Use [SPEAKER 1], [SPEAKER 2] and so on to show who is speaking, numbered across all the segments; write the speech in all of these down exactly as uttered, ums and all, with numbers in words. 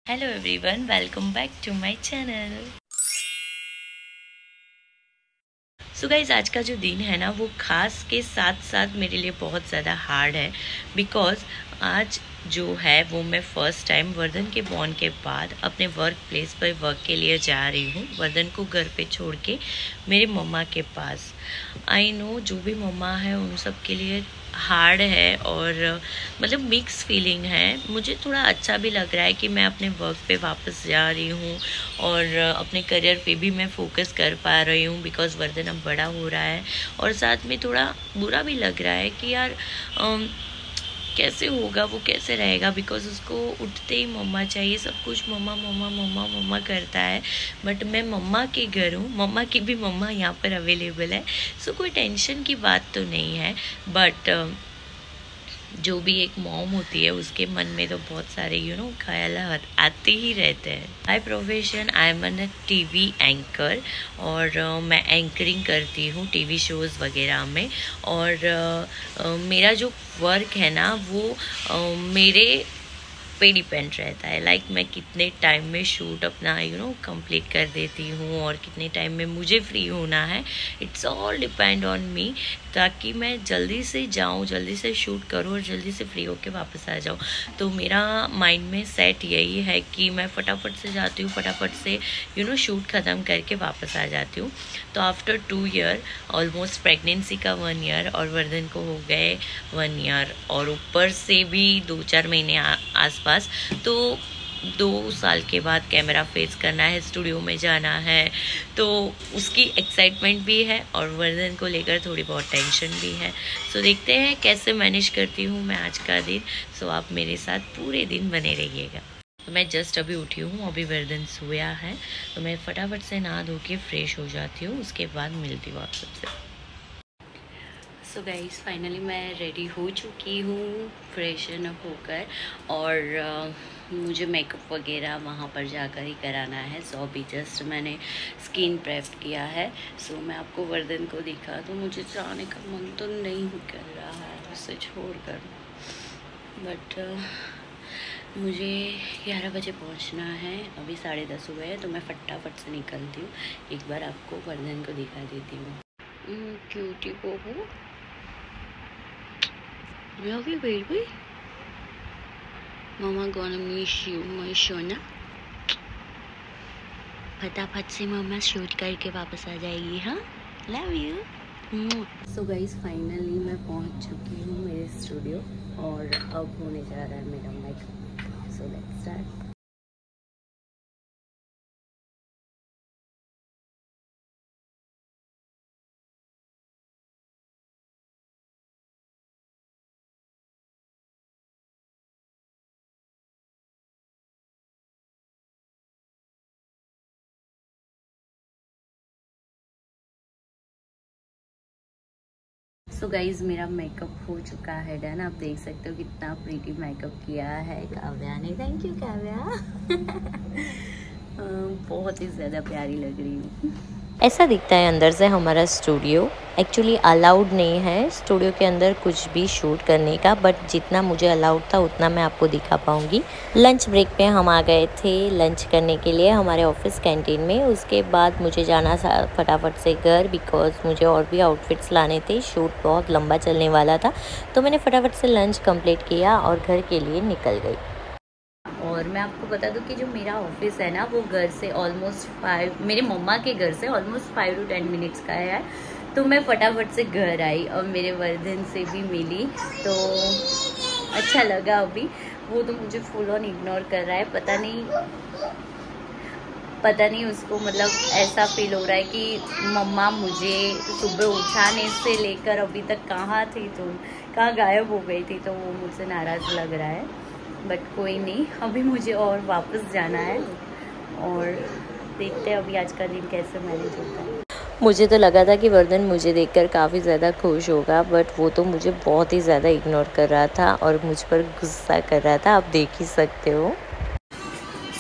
[SPEAKER 1] Hello everyone, welcome back to my channel. So guys, आज का जो दिन है ना वो खास के साथ साथ मेरे लिए बहुत ज़्यादा हार्ड है। बिकॉज आज जो है वो मैं फ़र्स्ट टाइम वर्धन के बॉर्न के बाद अपने वर्क प्लेस पर वर्क के लिए जा रही हूँ। वर्धन को घर पे छोड़ के मेरे मम्मा के पास। आई नो जो भी मम्मा है उन सब के लिए हार्ड है और मतलब मिक्स फीलिंग है। मुझे थोड़ा अच्छा भी लग रहा है कि मैं अपने वर्क पे वापस जा रही हूँ और अपने करियर पे भी मैं फोकस कर पा रही हूँ। बिकॉज़ वर्धन अब बड़ा हो रहा है और साथ में थोड़ा बुरा भी लग रहा है कि यार अम, कैसे होगा, वो कैसे रहेगा। बिकॉज उसको उठते ही मम्मा चाहिए, सब कुछ मम्मा मम्मा मम्मा मम्मा करता है। बट मैं मम्मा के घर हूँ, मम्मा की भी मम्मा यहाँ पर अवेलेबल है। सो कोई टेंशन की बात तो नहीं है। बट जो भी एक मॉम होती है उसके मन में तो बहुत सारे यू नो ख्याल आते ही रहते हैं। My profession, I am an TV anchor और uh, मैं एंकरिंग करती हूँ टीवी शोज़ वगैरह में। और uh, uh, मेरा जो वर्क है ना वो uh, मेरे पे डिपेंड रहता है। लाइक like, मैं कितने टाइम में शूट अपना यू नो कंप्लीट कर देती हूँ और कितने टाइम में मुझे फ्री होना है। It's all depend on me, ताकि मैं जल्दी से जाऊँ, जल्दी से शूट करूँ और जल्दी से फ्री होके वापस आ जाऊँ। तो मेरा माइंड में सेट यही है कि मैं फटाफट से जाती हूँ, फटाफट से यू नो शूट ख़त्म करके वापस आ जाती हूँ। तो after two year, almost pregnancy का वन ईयर और वर्धन को हो गए वन ईयर और ऊपर से भी दो चार महीने आसपास, तो दो साल के बाद कैमरा फेस करना है, स्टूडियो में जाना है, तो उसकी एक्साइटमेंट भी है और वर्धन को लेकर थोड़ी बहुत टेंशन भी है। सो देखते हैं कैसे मैनेज करती हूँ मैं आज का दिन। सो आप मेरे साथ पूरे दिन बने रहिएगा। तो मैं जस्ट अभी उठी हूँ, अभी वर्धन सोया है, तो मैं फटाफट से नहा धो के फ्रेश हो जाती हूँ, उसके बाद मिलती हूँ आप सबसे। सो गाइस, फाइनली मैं रेडी हो चुकी हूँ फ्रेशन अप होकर और uh, मुझे मेकअप वगैरह वहाँ पर जाकर ही कराना है। सो अभी जस्ट मैंने स्किन प्रेप किया है। सो मैं आपको वर्धन को दिखा, तो मुझे जाने का मन तो नहीं कर रहा है उसे छोड़कर, बट uh, मुझे ग्यारह बजे पहुँचना है। अभी साढ़े दस हुए हैं, तो मैं फटाफट से निकलती हूँ। एक बार आपको वर्धन को दिखा देती हूँ। क्यूटी बोबू, love you baby, mama gonna miss you my सोना। फटाफट से मम्मा शूट करके वापस आ जाएगी। हाँ, love you. So guys, finally मैं पहुंच चुकी हूँ मेरे स्टूडियो और अब होने जा रहा है मेरा makeup. So let's start. So guys, मेरा मेकअप हो चुका है डन। आप देख सकते हो कितना प्रीटी मेकअप किया है काव्या ने। Thank you Kavya. बहुत ही ज़्यादा प्यारी लग रही हूँ। ऐसा दिखता है अंदर से हमारा स्टूडियो। एक्चुअली अलाउड नहीं है स्टूडियो के अंदर कुछ भी शूट करने का, बट जितना मुझे अलाउड था उतना मैं आपको दिखा पाऊँगी। लंच ब्रेक पे हम आ गए थे लंच करने के लिए हमारे ऑफिस कैंटीन में। उसके बाद मुझे जाना था फटाफट से घर, बिकॉज मुझे और भी आउटफिट्स लाने थे। शूट बहुत लंबा चलने वाला था, तो मैंने फटाफट से लंच कंप्लीट किया और घर के लिए निकल गई। और मैं आपको बता दूं कि जो मेरा ऑफिस है ना वो घर से ऑलमोस्ट फाइव, मेरे मम्मा के घर से almost five to ten minutes का है। तो मैं फटाफट से घर आई और मेरे वर्धन से भी मिली, तो अच्छा लगा। अभी वो तो मुझे फुल ऑन इग्नोर कर रहा है, पता नहीं पता नहीं उसको मतलब ऐसा फील हो रहा है कि मम्मा मुझे सुबह उठाने से लेकर अभी तक कहाँ थी तुम, कहाँ गायब हो गई थी, तो वो मुझसे नाराज़ लग रहा है। बट कोई नहीं, अभी मुझे और वापस जाना है और देखते हैं अभी आज का दिन कैसे मैनेज होता है। मुझे तो लगा था कि वर्धन मुझे देखकर काफ़ी ज़्यादा खुश होगा, बट वो तो मुझे बहुत ही ज़्यादा इग्नोर कर रहा था और मुझ पर गुस्सा कर रहा था, आप देख ही सकते हो।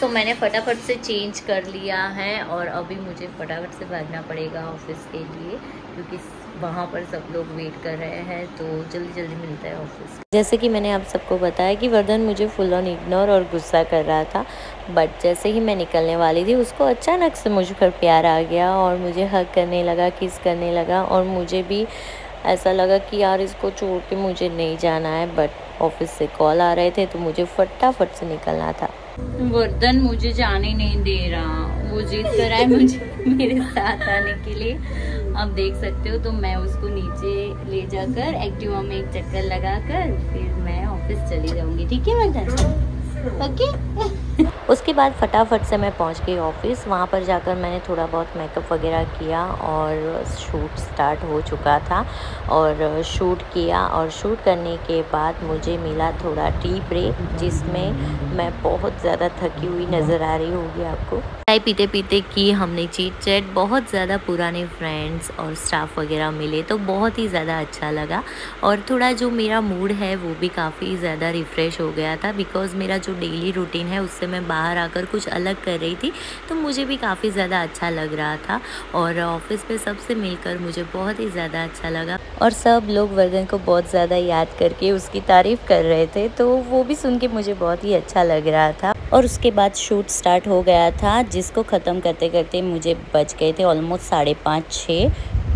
[SPEAKER 1] तो मैंने फटाफट से चेंज कर लिया है और अभी मुझे फटाफट से भागना पड़ेगा ऑफिस के लिए, क्योंकि वहाँ पर सब लोग वेट कर रहे हैं। तो जल्दी जल्दी मिलता है ऑफिस। जैसे कि मैंने आप सबको बताया कि वर्धन मुझे फुल ऑन इग्नोर और गुस्सा कर रहा था, बट जैसे ही मैं निकलने वाली थी उसको अचानक से मुझ पर प्यार आ गया और मुझे हग करने लगा, किस करने लगा। और मुझे भी ऐसा लगा कि यार इसको छोड़ के मुझे नहीं जाना है, बट ऑफिस से कॉल आ रहे थे तो मुझे फटाफट से निकलना था। वर्धन मुझे जाने नहीं दे रहा, वो जिद कर रहा है मुझे मेरे साथ आने के लिए। आप देख सकते हो, तो मैं उसको नीचे ले जाकर एक्टिवा में एक चक्कर लगाकर फिर मैं ऑफिस चली जाऊंगी। ठीक है वर्धन? ओके। उसके बाद फटाफट से मैं पहुंच गई ऑफिस। वहां पर जाकर मैंने थोड़ा बहुत मेकअप वगैरह किया और शूट स्टार्ट हो चुका था और शूट किया। और शूट करने के बाद मुझे मिला थोड़ा टी ब्रेक, जिसमें मैं बहुत ज़्यादा थकी हुई नज़र आ रही होगी आपको। चाय पीते पीते की हमने चीट चैट, बहुत ज़्यादा पुराने फ्रेंड्स और स्टाफ वगैरह मिले तो बहुत ही ज़्यादा अच्छा लगा। और थोड़ा जो मेरा मूड है वो भी काफ़ी ज़्यादा रिफ़्रेश हो गया था, बिकॉज़ मेरा जो डेली रूटीन है उससे मैं बाहर आकर कुछ अलग कर रही थी, तो मुझे भी काफ़ी ज़्यादा अच्छा लग रहा था। और ऑफिस पे सबसे मिलकर मुझे बहुत ही ज़्यादा अच्छा लगा और सब लोग वर्धन को बहुत ज़्यादा याद करके उसकी तारीफ़ कर रहे थे, तो वो भी सुन के मुझे बहुत ही अच्छा लग रहा था। और उसके बाद शूट स्टार्ट हो गया था, जिसको ख़त्म करते करते मुझे बज गए थे ऑलमोस्ट साढ़े पाँच छः।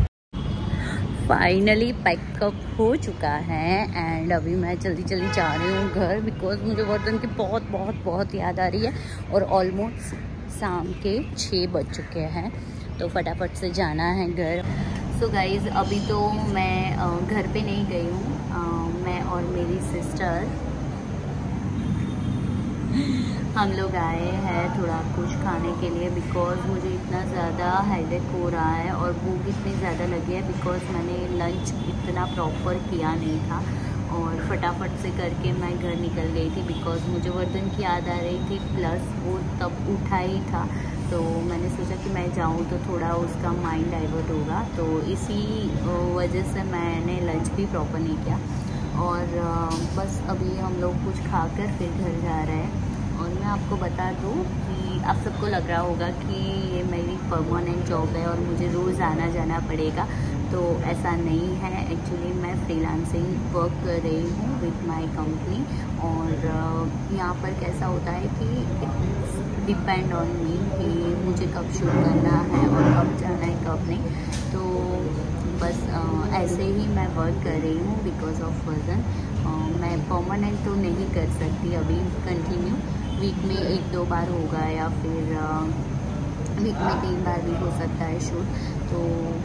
[SPEAKER 1] फाइनली पैकअप हो चुका है एंड अभी मैं जल्दी जल्दी जा रही हूँ घर, बिकॉज मुझे वर्धन की बहुत बहुत बहुत याद आ रही है और ऑलमोस्ट शाम के छः बज चुके हैं, तो फटाफट से जाना है घर। सो गाइज़, अभी तो मैं घर पे नहीं गई हूँ, मैं और मेरी सिस्टर हम लोग आए हैं थोड़ा कुछ खाने के लिए, बिकॉज़ मुझे इतना ज़्यादा हेडेक हो रहा है और भूख इतनी ज़्यादा लगी है, बिकॉज़ मैंने लंच इतना प्रॉपर किया नहीं था और फटाफट से करके मैं घर निकल गई थी, बिकॉज़ मुझे वर्धन की याद आ रही थी, प्लस वो तब उठा ही था। तो मैंने सोचा कि मैं जाऊं तो थोड़ा उसका माइंड डाइवर्ट होगा, तो इसी वजह से मैंने लंच भी प्रॉपर नहीं किया। और बस अभी हम लोग कुछ खाकर फिर घर जा रहे हैं। और मैं आपको बता दूं कि आप सबको लग रहा होगा कि ये मेरी परमानेंट जॉब है और मुझे रोज़ आना जाना पड़ेगा, तो ऐसा नहीं है। एक्चुअली मैं फ्रीलांसिंग वर्क कर रही हूँ विथ माय कंपनी, और यहाँ पर कैसा होता है कि डिपेंड ऑन मी कि मुझे कब शूट करना है और कब जाना है कब नहीं। तो बस ऐसे ही मैं वर्क कर रही हूँ बिकॉज ऑफ वर्धन। मैं परमानेंट तो नहीं कर सकती अभी कंटिन्यू, वीक में एक दो बार होगा या फिर वीक में तीन बार भी हो सकता है शूट। तो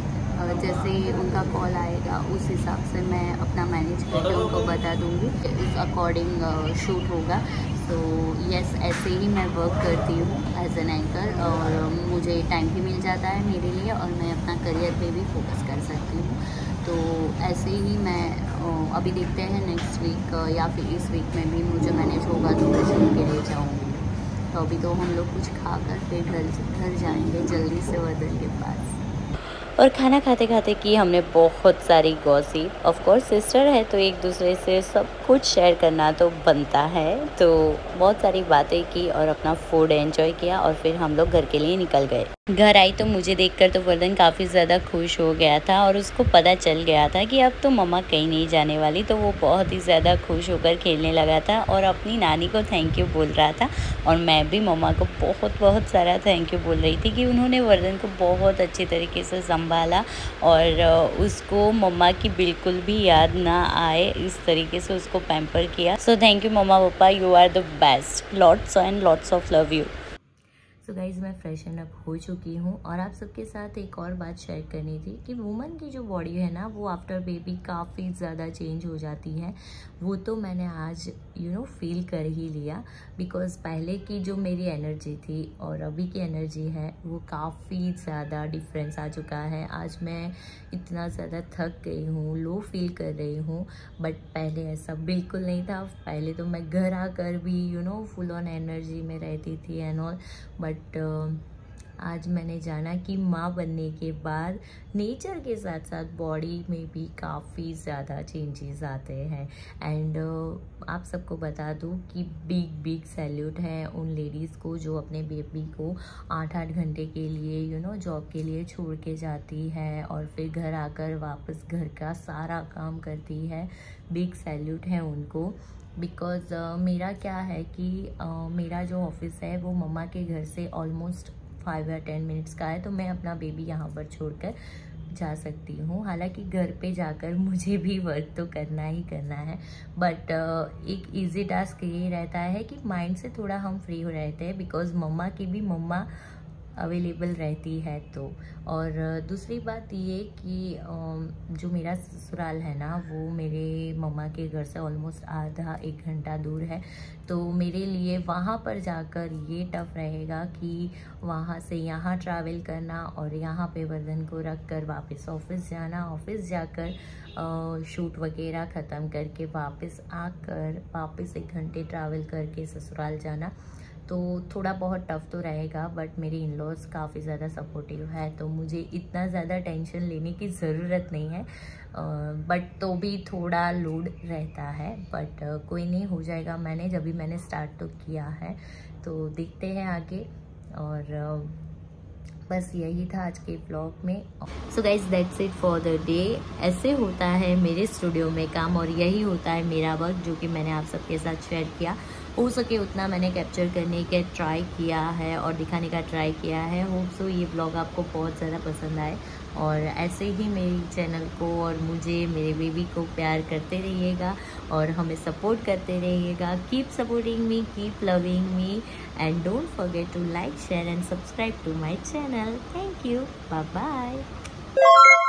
[SPEAKER 1] जैसे उनका कॉल आएगा उस हिसाब से मैं अपना मैनेज करके उनको बता दूंगी, उस अकॉर्डिंग शूट होगा। तो यस, ऐसे ही मैं वर्क करती हूँ एज एन एंकर, और मुझे टाइम भी मिल जाता है मेरे लिए और मैं अपना करियर पे भी फोकस कर सकती हूँ। तो ऐसे ही मैं अभी देखते हैं नेक्स्ट वीक या फिर इस वीक में भी मुझे मैनेज होगा तो मैं शूट के लिए जाऊँगी। तो अभी तो हम लोग कुछ खाकर फिर घर घर जाएंगे जल्दी से वर्धन के पास। और खाना खाते खाते की हमने बहुत सारी गॉसिप। ऑफ कोर्स सिस्टर है तो एक दूसरे से सब कुछ शेयर करना तो बनता है, तो बहुत सारी बातें की और अपना फूड एंजॉय किया और फिर हम लोग घर के लिए निकल गए। घर आई तो मुझे देखकर तो वर्धन काफ़ी ज़्यादा खुश हो गया था और उसको पता चल गया था कि अब तो मम्मा कहीं नहीं जाने वाली, तो वो बहुत ही ज़्यादा खुश होकर खेलने लगा था और अपनी नानी को थैंक यू बोल रहा था। और मैं भी मम्मा को बहुत बहुत सारा थैंक यू बोल रही थी कि उन्होंने वर्धन को बहुत अच्छी तरीके से संभाला और उसको मम्मा की बिल्कुल भी याद ना आए इस तरीके से उसको पैम्पर किया। सो थैंक यू मम्मा पापा, you are the best. Lots and lots of love you. So guys, मैं फ्रेशन अप हो चुकी हूँ और आप सबके साथ एक और बात शेयर करनी थी कि वुमन की जो बॉडी है ना वो आफ्टर बेबी काफ़ी ज़्यादा चेंज हो जाती है। वो तो मैंने आज यू नो फील कर ही लिया, बिकॉज़ पहले की जो मेरी एनर्जी थी और अभी की एनर्जी है वो काफ़ी ज़्यादा डिफरेंस आ चुका है। आज मैं इतना ज़्यादा थक गई हूँ, लो फील कर रही हूँ, बट पहले ऐसा बिल्कुल नहीं था। पहले तो मैं घर आकर भी you know full on energy में रहती थी एंड ऑल, बट आज मैंने जाना कि माँ बनने के बाद नेचर के साथ साथ बॉडी में भी काफ़ी ज़्यादा चेंजेस आते हैं। एंड uh, आप सबको बता दूँ कि बिग बिग सैल्यूट है उन लेडीज़ को जो अपने बेबी को आठ आठ घंटे के लिए यू नो जॉब के लिए छोड़ के जाती है और फिर घर आकर वापस घर का सारा काम करती है। बिग सैल्यूट है उनको। बिकॉज़ uh, मेरा क्या है कि uh, मेरा जो ऑफिस है वो मम्मा के घर से ऑलमोस्ट फाइव या टेन मिनट्स का है, तो मैं अपना बेबी यहाँ पर छोड़कर जा सकती हूँ। हालांकि घर पे जाकर मुझे भी वर्क तो करना ही करना है, बट uh, एक इजी टास्क ये रहता है कि माइंड से थोड़ा हम फ्री हो रहते हैं, बिकॉज़ मम्मा की भी मम्मा अवेलेबल रहती है। तो और दूसरी बात ये कि जो मेरा ससुराल है ना वो मेरे मम्मा के घर से ऑलमोस्ट आधा एक घंटा दूर है, तो मेरे लिए वहाँ पर जाकर ये टफ रहेगा कि वहाँ से यहाँ ट्रैवल करना और यहाँ पे वर्धन को रख कर वापस ऑफिस जाना, ऑफिस जाकर शूट वगैरह ख़त्म करके वापस आकर वापस एक घंटे ट्रैवल करके ससुराल जाना। तो थोड़ा बहुत टफ तो रहेगा, बट मेरे इन लॉज काफ़ी ज़्यादा सपोर्टिव है, तो मुझे इतना ज़्यादा टेंशन लेने की ज़रूरत नहीं है। बट तो भी थोड़ा लोड रहता है, बट कोई नहीं, हो जाएगा मैनेज। अभी मैंने स्टार्ट तो किया है, तो देखते हैं आगे। और बस यही था आज के ब्लॉग में। So guys that's it for the day. ऐसे होता है मेरे स्टूडियो में काम और यही होता है मेरा वर्क, जो कि मैंने आप सबके साथ शेयर किया। हो सके उतना मैंने कैप्चर करने के ट्राई किया है और दिखाने का ट्राई किया है। होप सो ये ब्लॉग आपको बहुत ज़्यादा पसंद आए और ऐसे ही मेरी चैनल को और मुझे, मेरे बेबी को प्यार करते रहिएगा और हमें सपोर्ट करते रहिएगा। Keep supporting me, keep loving me and don't forget to like, share and subscribe to my channel. Thank you, bye bye.